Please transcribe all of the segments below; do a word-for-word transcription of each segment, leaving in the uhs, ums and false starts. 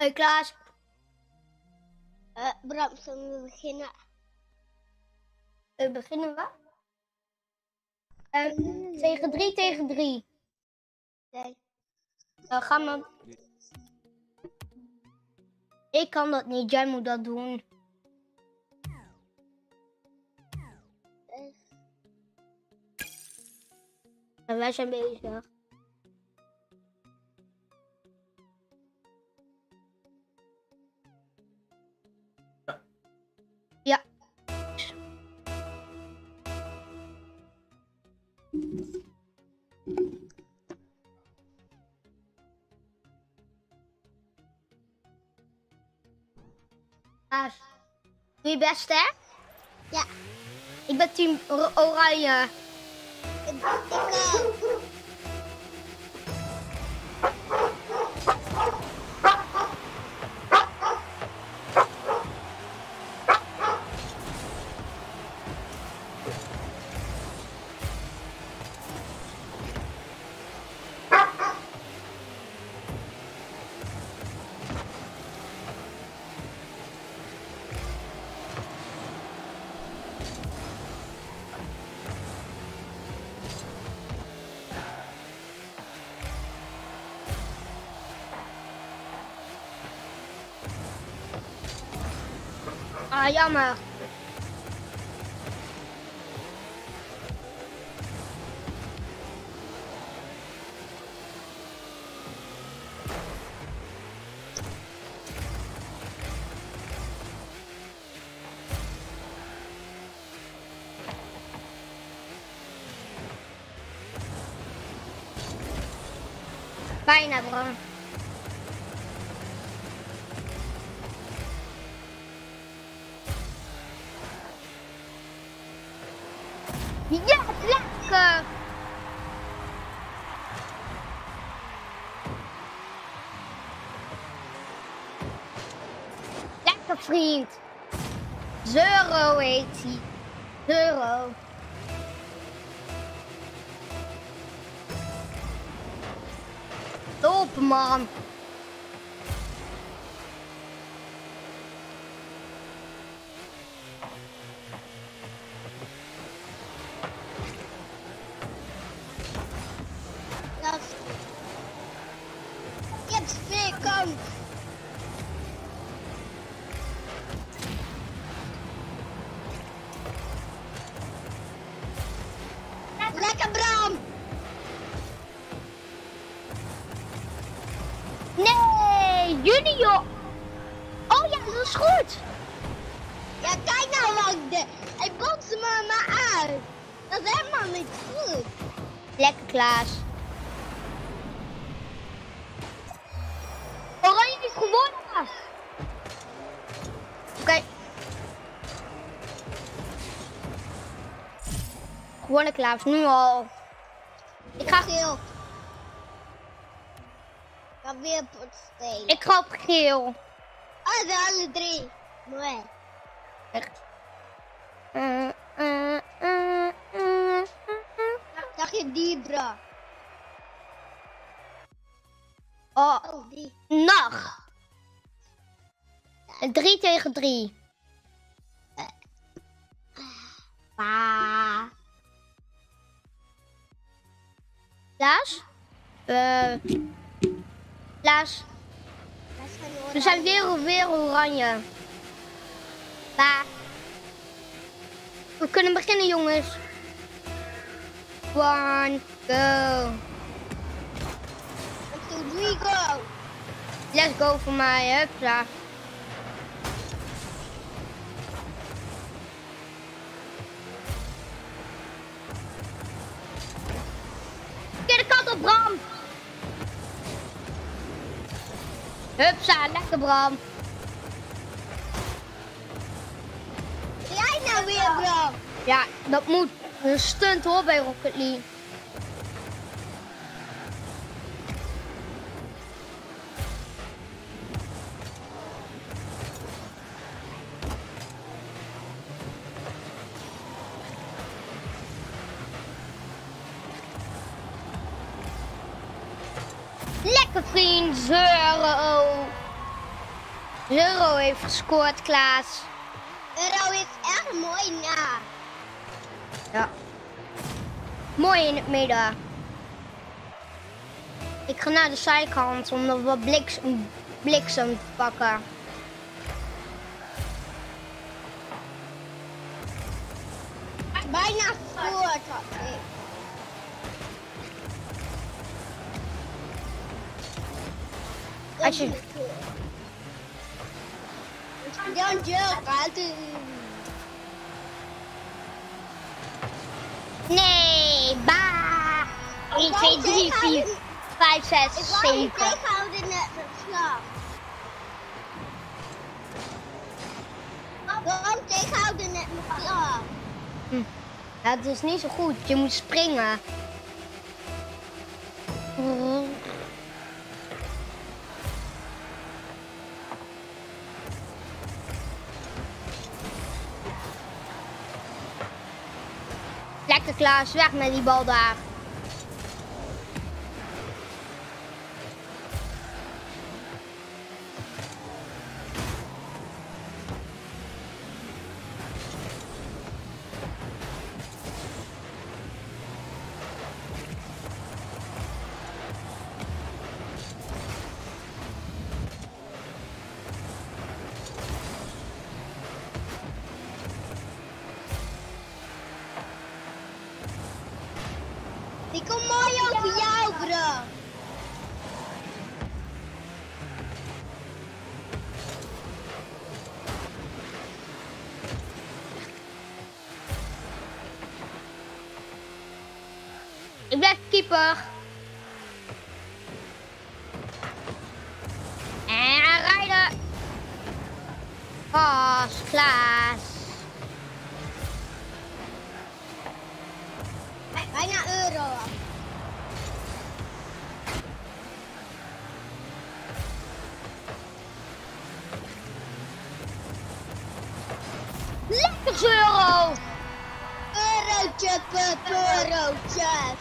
Hoi Klaas. Uh, Bram, zullen we beginnen? Uh, beginnen we? Uh, tegen drie tegen drie. Nee. Uh, ga maar. Ik kan dat niet, jij moet dat doen. En wij zijn bezig. Ja. Klaas, doe je best, hè? Ja. Ik ben team oranje. Ik, ik, uh... Ah, jammer. Bijna, Bram. Ja, lekker! Lekker, vriend. Zero heet hij. Zero. Top, man. Ik heb twee kans. Lekker, Bram. Nee, junior. Oh ja, dat is goed. Ja, kijk nou, Wagde. Hij botste me maar uit. Dat is helemaal niet goed. Lekker, Klaas. Oranje heeft gewonnen. Oké. Okay. Gewonnen, Klaas. Nu al. Ik ga geel. Ik ga weer pot stelen. Ik ga op geel. Oh, de alle drie. Mooi. Echt. Uh, uh, uh, uh, uh. Zag je die, bro? Oh, oh die. Nog. Drie tegen drie. Ah. Laas? Uh, Laas? We zijn weer, weer oranje. Ba. We kunnen beginnen, jongens. One, go. One, two, three, go. Let's go voor mij, hupsa. Verkeerde kant op, Bram. Hupsa, lekker, Bram. Jij nou weer, Bram? Ja, dat moet. Een stunt hoor bij Rocket League. Lekker, vriend. Zero. Euro heeft gescoord, Klaas. Euro is echt mooi na. Ja. Mooi in het midden. Ik ga naar de zijkant om nog wat bliksem, bliksem te pakken. Bijna gescoord had ik. Als je... Dan joke, altijd. Nee, ba. één, twee, drie, vier, vijf, zes, Ik wou je zeven. tegenhouden net met slag. Waarom tegenhouden net met slag? Hm. Ja, het is niet zo goed. Je moet springen. Lekker, Klaas, weg met die bal daar. Die komt mooi over jou, bro. Ik blijf keeper. En rijden. Pas, Klaas. Bijna euro. Lekker euro. Eurotje per eurotje.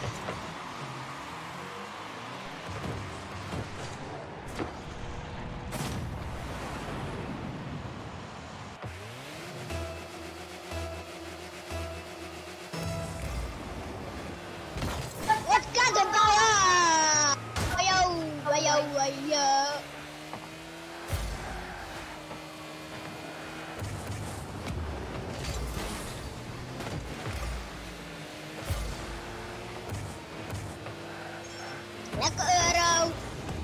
Wat kan de bal? Wajo, wajo, wajo. Lekker euro.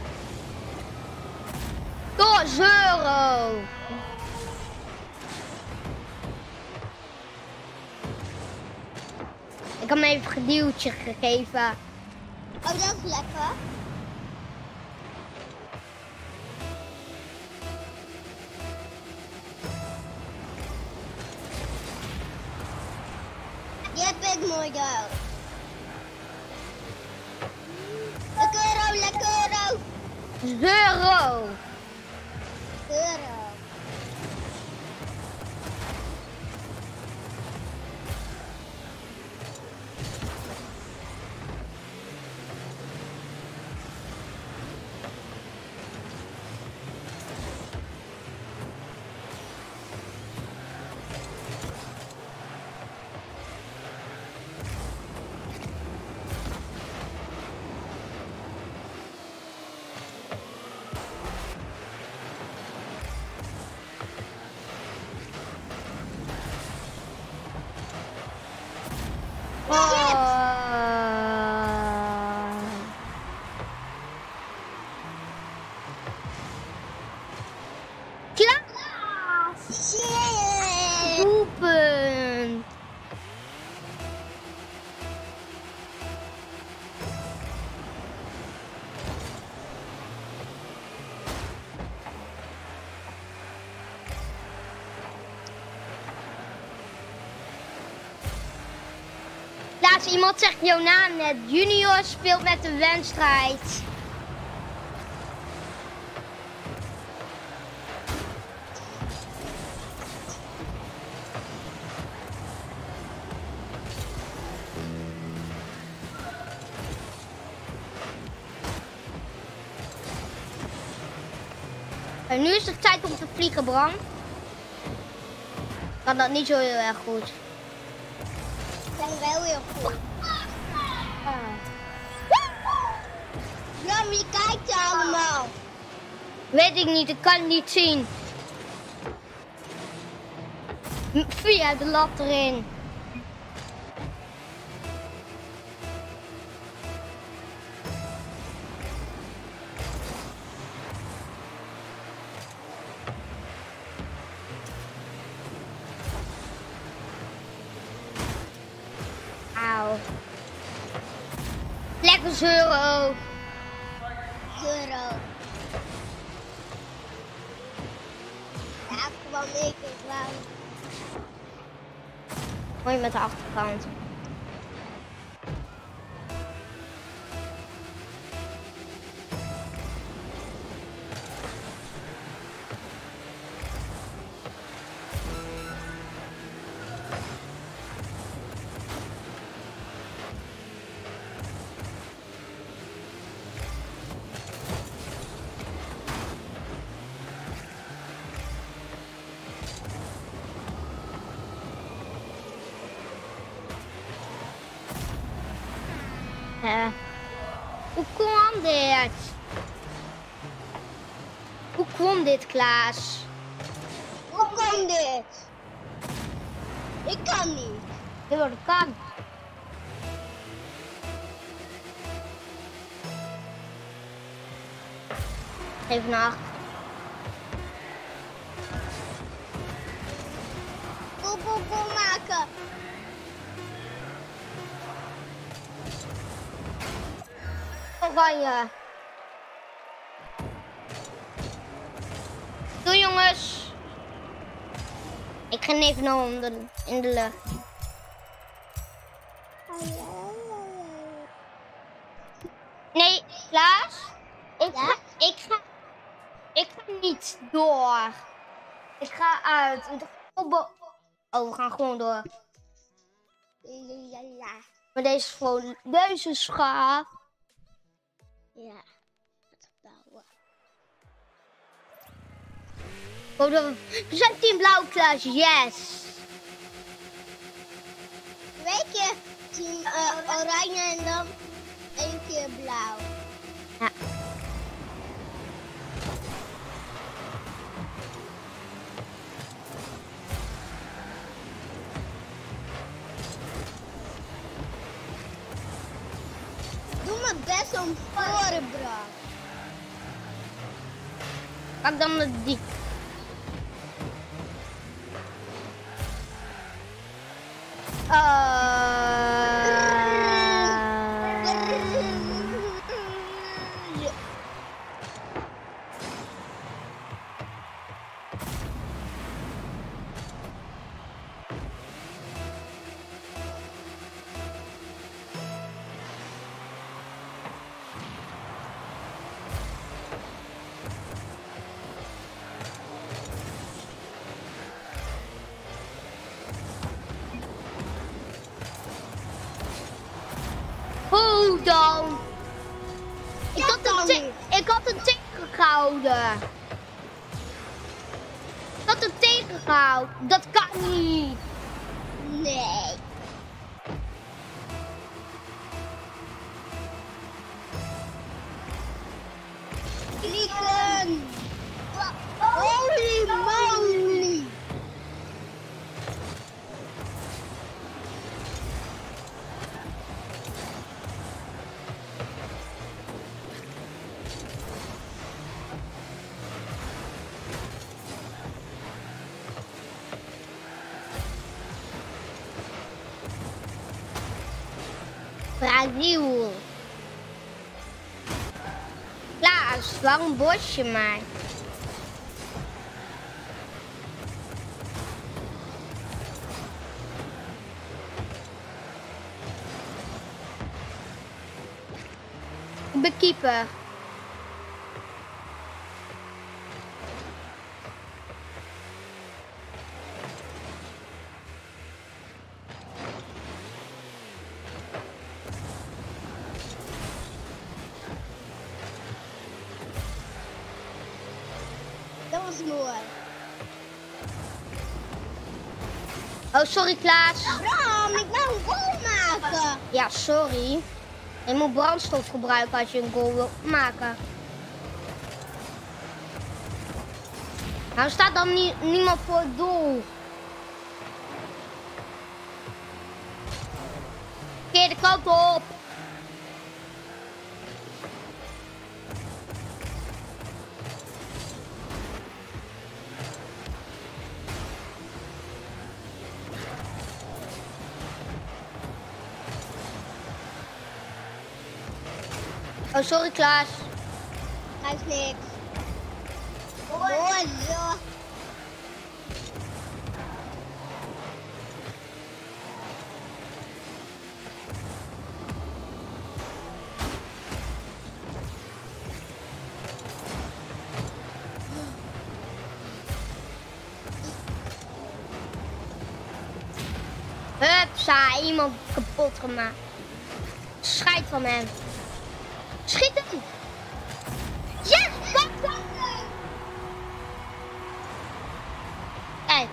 Door euro. Ik heb hem even een geduwtje gegeven. Oh, dat is lekker. Die heb ik mooi gedaan. Lekker euro, lekker euro. Euro. Euro. Klaas. Shit. Doelpunt. Laatst iemand zegt jouw naam net. Junior speelt met de wedstrijd. En nu is het tijd om te vliegen, Bram. Kan dat niet zo heel erg goed. Ik ben wel heel goed. Ah. Bram, wie kijkt er allemaal? Weet ik niet, ik kan het niet zien. Via de lat erin. Auw. Lekker zeuren. Euro. Ja, kwam ik het wel. Mooi met de achterkant. Uh, hoe kwam dit? Hoe kwam dit, Klaas? Hoe kan dit? Ik kan niet. Ja, dat kan. Even naar achter. Boe, boe, boe maken. Oranje. Doei jongens. Ik ga even naar onder in de lucht. Nee, Klaas. Ik Ja? ga, ik ga, ik ga niet door. Ik ga uit. Oh, we gaan gewoon door. Ja, ja. Maar deze is gewoon, deze is gaaf. Ja. Bouwen. Oh, we zijn team blauw, Klaas. Yes. Twee keer team uh, oranje en dan één keer blauw. Ja. Doe me best om voor, bro. Pak dan met die. Hoe dan? Ik had, hem te- ik had hem tegengehouden. Ik had hem tegengehouden. Dat kan niet. Nee. Klikken. Holy moly. Brazil. Klaas, waarom bos je mij? Ik ben keeper. Dat was mooi. Oh, sorry Klaas. Bram, ik wou een goal maken. Ja, sorry. Je moet brandstof gebruiken als je een goal wilt maken. Nou staat dan nie, niemand voor het doel. Verkeerde kant op. Oh, sorry Klaas. Dat is niks. Mooi zo. Hupsa, iemand kapot gemaakt. Scheid van hem. Schiet hem! Yes! Wat? Kijk.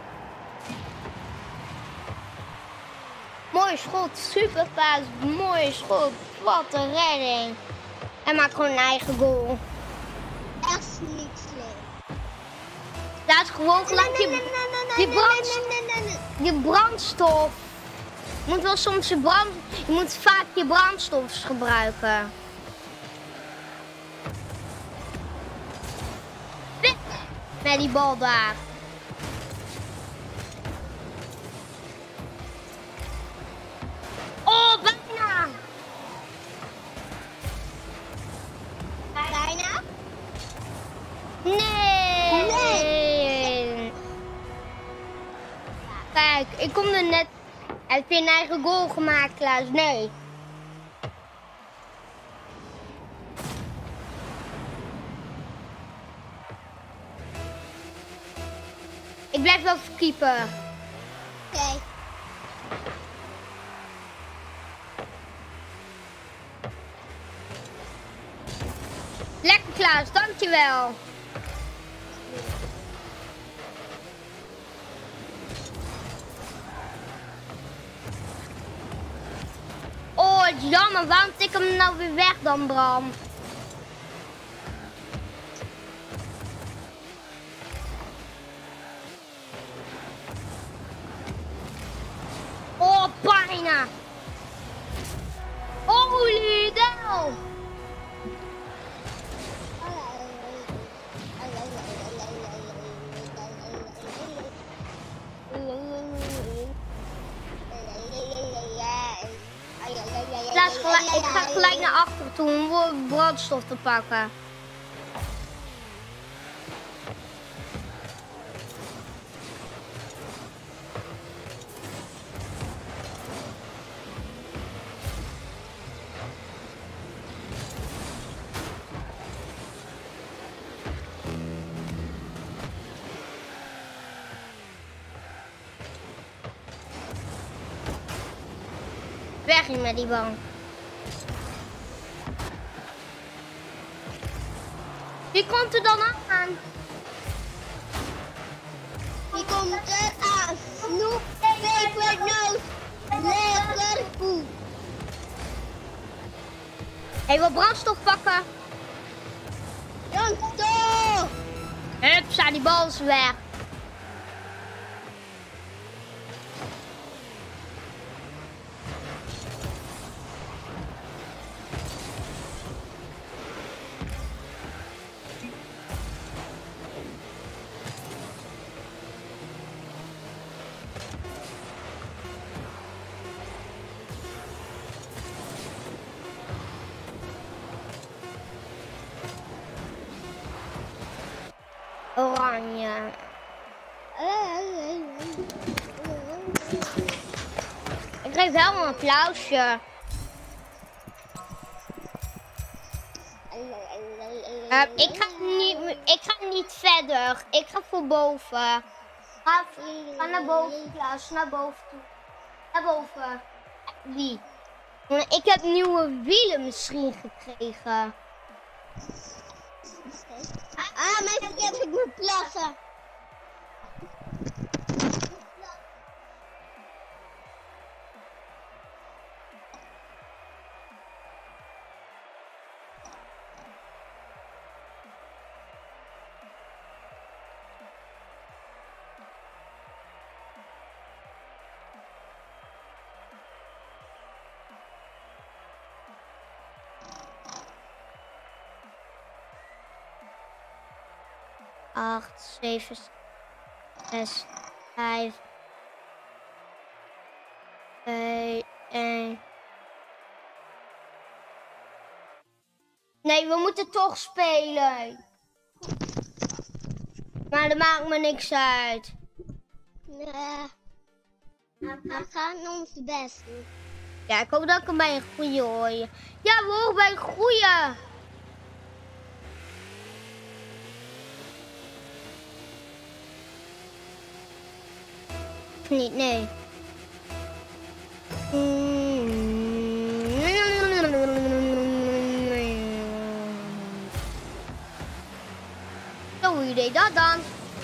Mooi schot, super paas, mooi schot. Wat een redding. En maakt gewoon een eigen goal. Echt niet slecht. Dat is gewoon gelijk je, je, brand, je brandstof. Je moet wel soms je brand... Je moet vaak je brandstof gebruiken. Weg met die bal daar. Oh, bijna. Bijna? Nee. Nee. Kijk, ik kom er net... Heb je een eigen goal gemaakt, Klaas? Nee. Ik blijf wel keeper. Oké. Okay. Lekker Klaas, dankjewel. Oh, het is jammer. Waarom tik ik hem nou weer weg dan, Bram? Oh, bijna. Holy hell. Ik ga gelijk naar achter toe om brandstof te pakken. Weg hier met die bank. Wie komt er dan aan? Wie komt er aan? Snoep, pepernoot, lekker poep. Hé, wat brandstof pakken. Brandstof! Hupsa, die bal is weg. Oranje. Ik kreeg wel een applausje. Uh, ik, ga niet, ik ga niet verder. Ik ga voor boven. Ga, ga naar boven, Klaas. Naar boven toe. Naar boven. Wie? Ik heb nieuwe wielen misschien gekregen. Ah, mijn verkeerd moet plassen. acht, zeven, zes, vijf, twee, één. Nee, we moeten toch spelen. Maar dat maakt me niks uit. Nee. We gaan ons best doen. Ja, ik hoop dat ik hem bij een goeie hoor. Ja, we horen bij een goeie. Of niet, nee. Zo, hoe deed dat dan?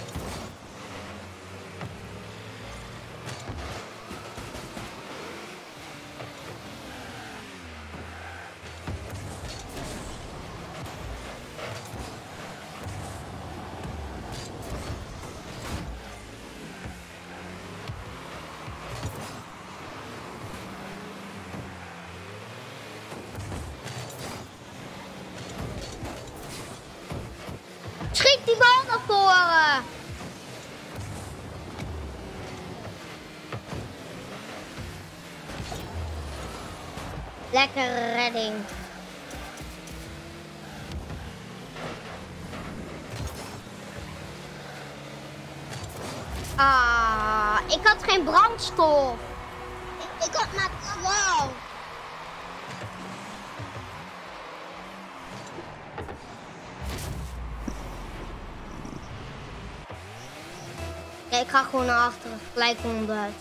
Schiet die bal naar voren! Lekkere redding. Ah, ik had geen brandstof. Ik, ik had maar twaalf. Ja, ik ga gewoon naar achteren, gelijk honderd.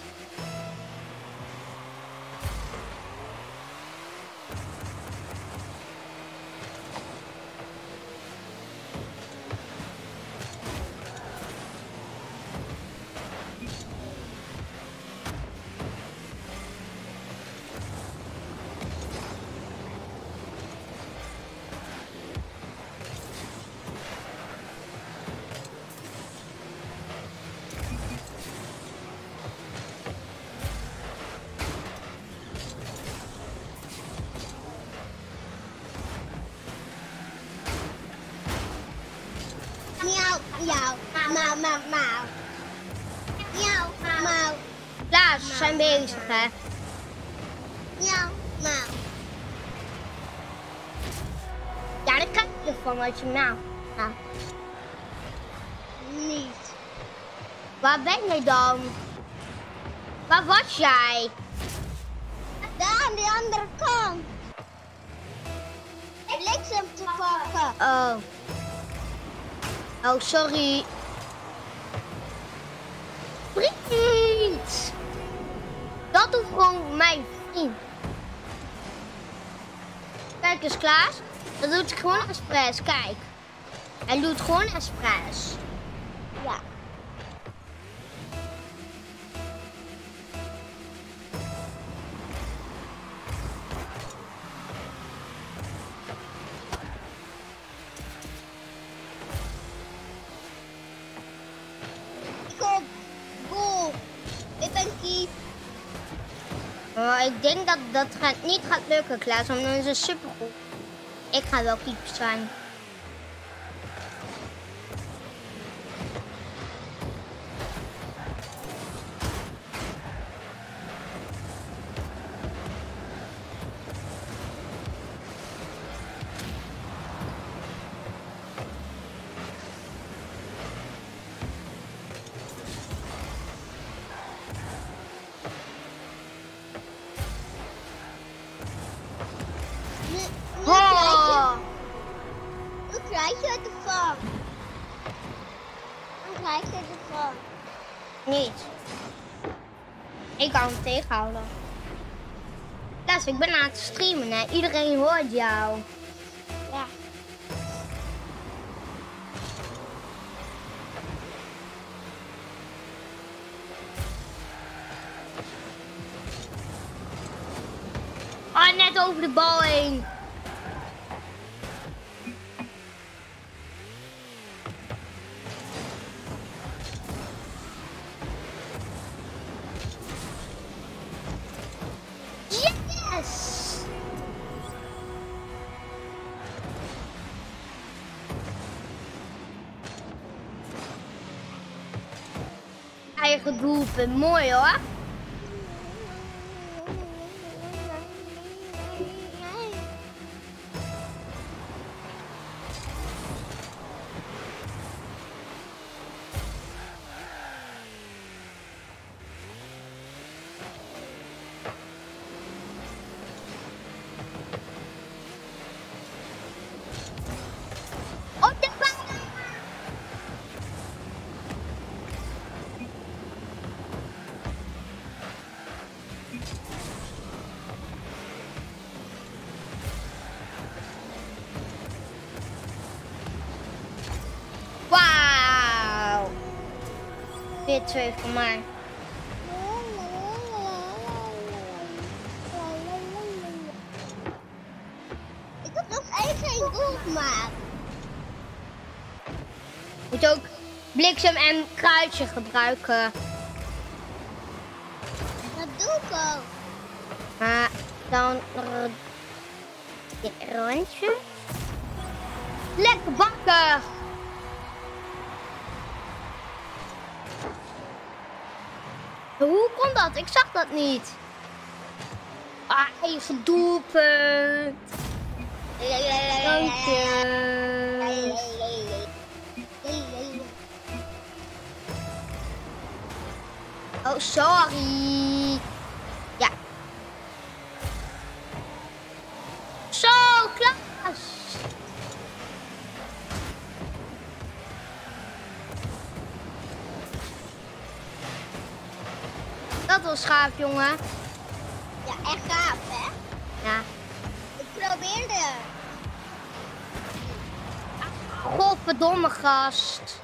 Miauw, mauw, mauw, mauw. Miauw, mauw. Klaas, we zijn bezig, hè? Miauw, mauw. Ja, daar krijg je ervan wat je nou. nou. Niet. Waar ben je dan? Waar was jij? Daar aan die andere kant. Bliksem te pakken. Oh. Oh, sorry. Vriend! Dat doet gewoon mijn vriend. Kijk eens, Klaas. Dat doet gewoon expres. Kijk. Hij doet gewoon expres. Ja. Uh, ik denk dat dat gaat, niet gaat lukken, Klaas, want dan is het supergoed. Ik ga wel keeper zijn. Niet. Ik kan hem tegenhouden. Klaas, ik ben aan het streamen, hè. Iedereen hoort jou. Ja. over de bal heen. Yes! Eigen doelpunt, mooi hoor. Wauw. Weer twee voor mij. Ik heb nog één geen doel gemaakt. Moet ook bliksem en kruidje gebruiken. Dat doe ik ook. Maar dan dit rondje. Lekker bakken. Hoe kon dat? Ik zag dat niet. Ah, eigen doelpunt. Dank je. Oh, sorry. Ja. Zo, Klaas. Dat was gaaf, jongen. Ja, echt gaaf, hè? Ja. Ik probeerde. Godverdomme gast.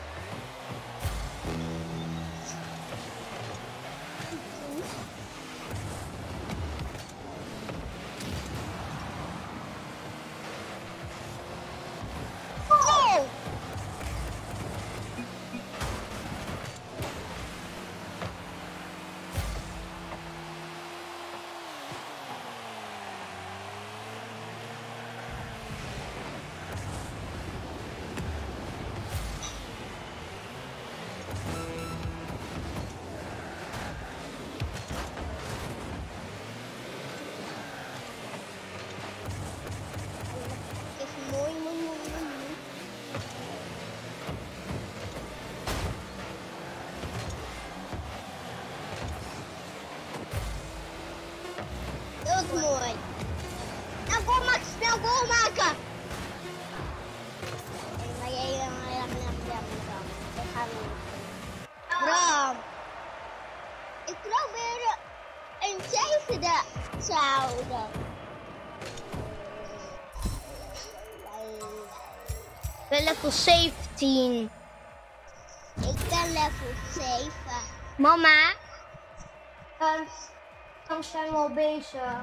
Mooi. Nou, goal maken, snel goal maken. Bram, ik probeer een zevende te houden. Ik ben level zeventien. Ik ben level zeven. Mama, um, dan zijn we al bezig.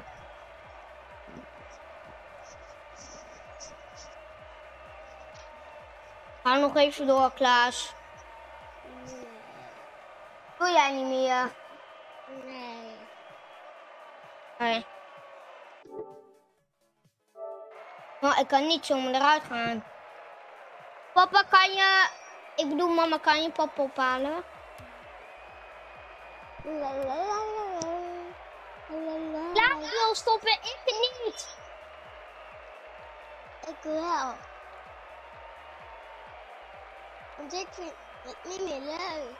Ga nog even door, Klaas. Nee. Doe jij niet meer? Nee. Nee. Maar ik kan niet zomaar eruit gaan. Papa, kan je... Ik bedoel, mama, kan je papa ophalen? Klaas wil stoppen, ik niet. Ik wel. Want ik vind het niet meer leuk.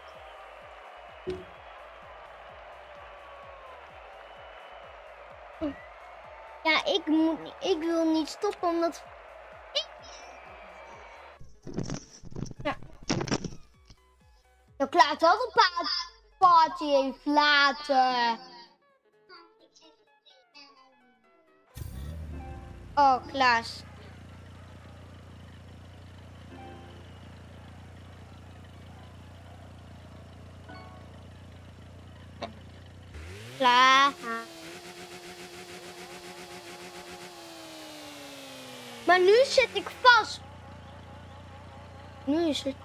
Ja, ik, moet, ik wil niet stoppen omdat... Ja. Dat Klaas wel een paar party heeft laten. Oh, Klaas. Klaas. Maar nu zit ik vast. Nu is het.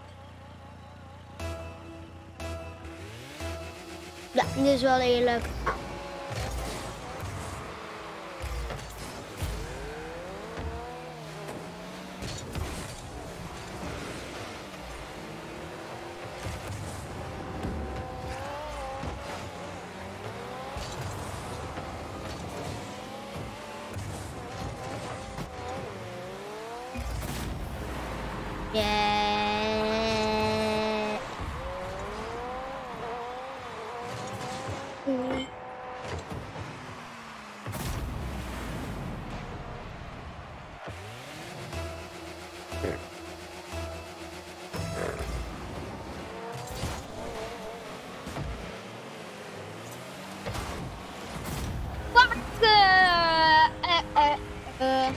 Ja, dit is wel eerlijk. Yeah. Mm. Fuck. Uh, uh, uh, uh.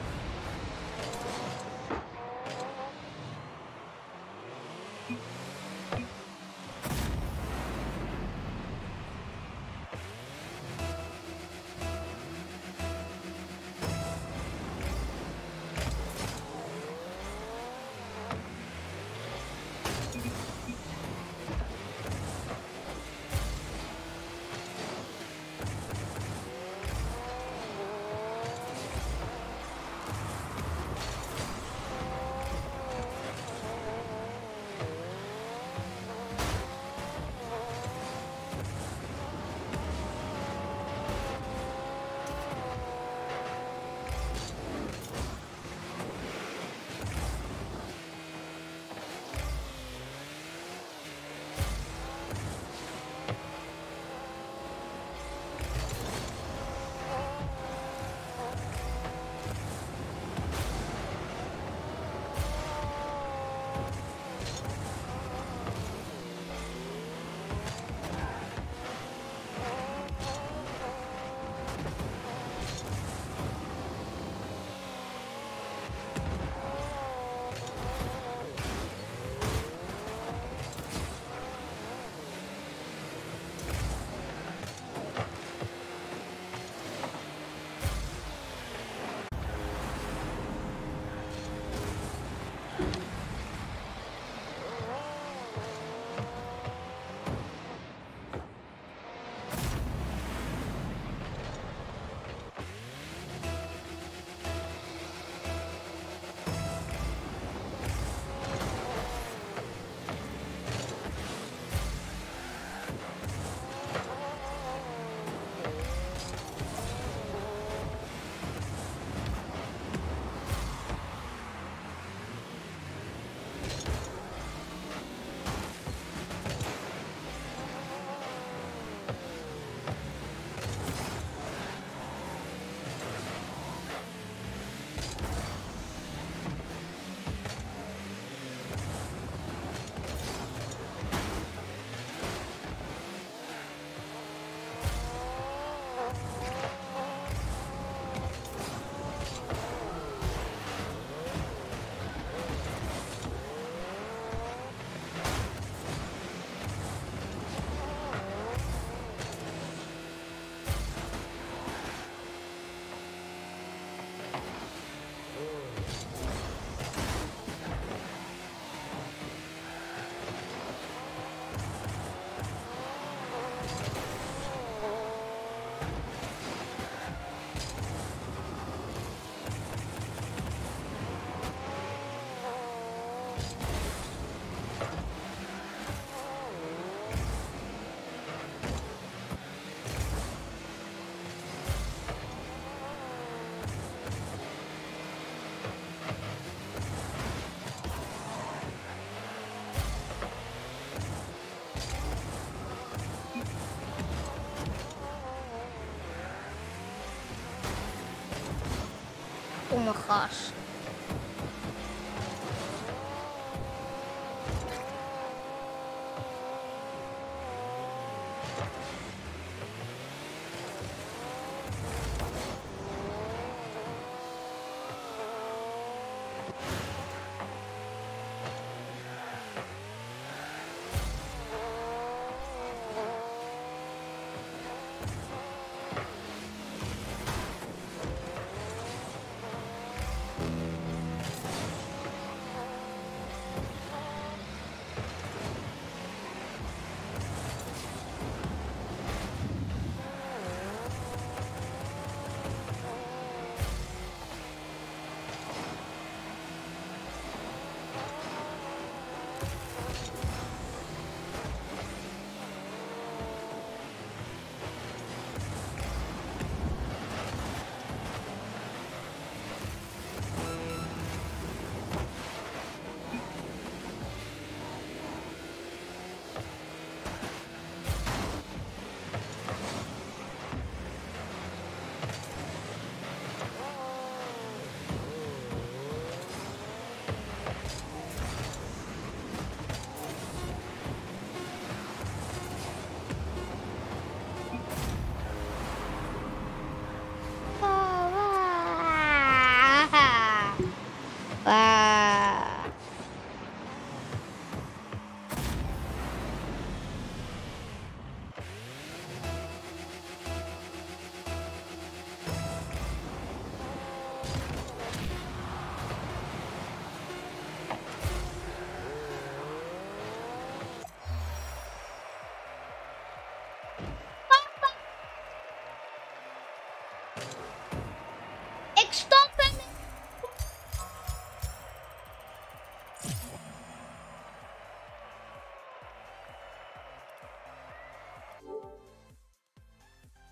Oh my gosh.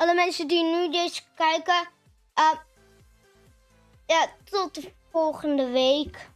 alle mensen die nu deze kijken. Uh, ja, tot de volgende week.